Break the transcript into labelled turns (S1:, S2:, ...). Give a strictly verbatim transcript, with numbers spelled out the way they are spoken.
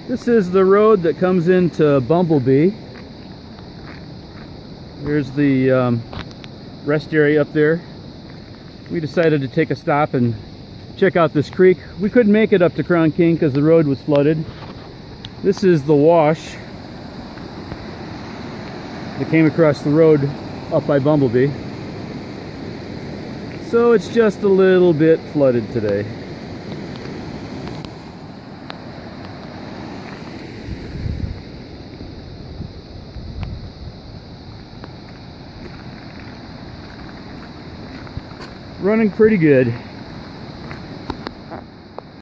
S1: This is the road that comes into Bumblebee. There's the um, rest area up there. We decided to take a stop and check out this creek. We couldn't make it up to Crown King because the road was flooded. This is the wash that came across the road up by Bumblebee. So it's just a little bit flooded today. Running pretty good.